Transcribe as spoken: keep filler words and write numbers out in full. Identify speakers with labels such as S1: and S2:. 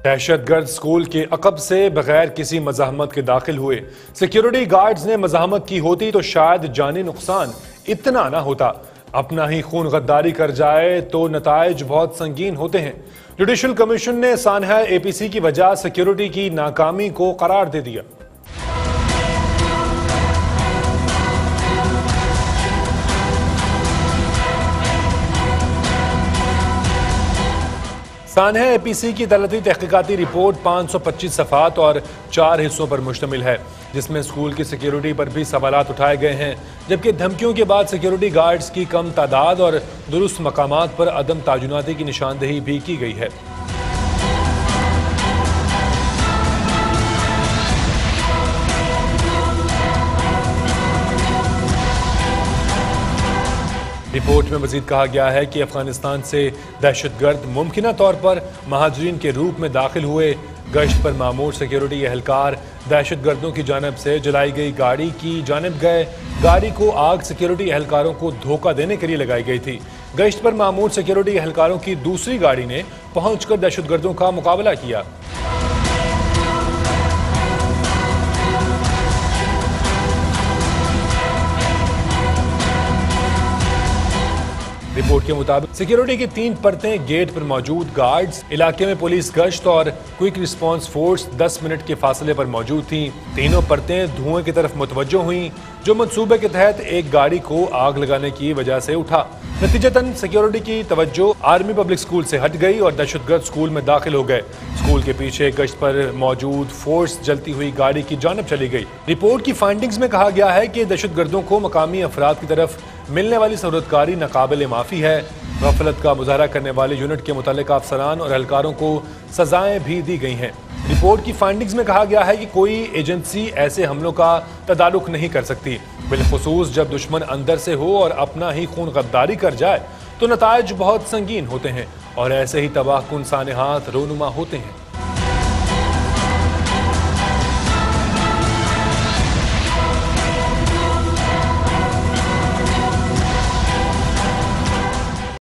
S1: दहशतगर्द school के अकब से बगैर किसी मज़ाहमत के दाखिल हुए। सिक्योरिटी गार्ड्स ने मज़ाहमत की होती तो शायद जानी नुकसान इतना ना होता। अपना ही खून गद्दारी कर जाए तो नताइज बहुत संगीन होते हैं। जुडिशल कमीशन ने सानहा एपीसी की वजह सिक्योरिटी की नाकामी को करार दे दिया। सानहा एपीसी की अदालती तहकीकाती रिपोर्ट पाँच सौ पच्चीस सफ़ात और चार हिस्सों पर मुश्तमिल है, जिसमें स्कूल की सिक्योरिटी पर भी सवालात उठाए गए हैं, जबकि धमकियों के बाद सिक्योरिटी गार्ड्स की कम तादाद और दुरुस्त मकामात पर अदम ताजुनाती की निशानदेही भी की गई है। रिपोर्ट में मजीद कहा गया है कि अफगानिस्तान से दहशतगर्द मुमकिना तौर पर महाजरीन के रूप में दाखिल हुए। गश्त पर मामूर सिक्योरिटी एहलकार दहशतगर्दों की जानब से जलाई गई गाड़ी की जानब गए। गाड़ी को आग सिक्योरिटी एहलकारों को धोखा देने के लिए लगाई गई थी। गश्त पर मामूर सिक्योरिटी एहलकारों की दूसरी गाड़ी ने पहुंचकर दहशतगर्दों का मुकाबला किया। रिपोर्ट के मुताबिक सिक्योरिटी की तीन परतें गेट पर मौजूद गार्ड्स, इलाके में पुलिस गश्त और क्विक रिस्पांस फोर्स दस मिनट के फासले पर मौजूद थीं। तीनों परतें धुएं की तरफ मुतवज्जो हुई, जो मंसूबे के तहत एक गाड़ी को आग लगाने की वजह से उठा। नतीजतन सिक्योरिटी की तवज्जो आर्मी पब्लिक स्कूल से हट गई और दहशतगर्द स्कूल में दाखिल हो गए। स्कूल के पीछे गश्त पर मौजूद फोर्स जलती हुई गाड़ी की जानब चली गई। रिपोर्ट की फाइंडिंग्स में कहा गया है कि दहशतगर्दों को मकामी अफराद की तरफ मिलने वाली सहूलतकारी नाकाबिले माफी है। गफलत का मुजाहरा करने वाले यूनिट के मुतल्लिका अफसरान और एहलकारों को सजाएं भी दी गई हैं। रिपोर्ट की फाइंडिंग्स में कहा गया है कि कोई एजेंसी ऐसे हमलों का तदारुक नहीं कर सकती, बिलखुसूस जब दुश्मन अंदर से हो और अपना ही खून गद्दारी कर जाए तो नताइज बहुत संगीन होते हैं और ऐसे ही तबाहकुन सानेहात रोनुमा होते हैं।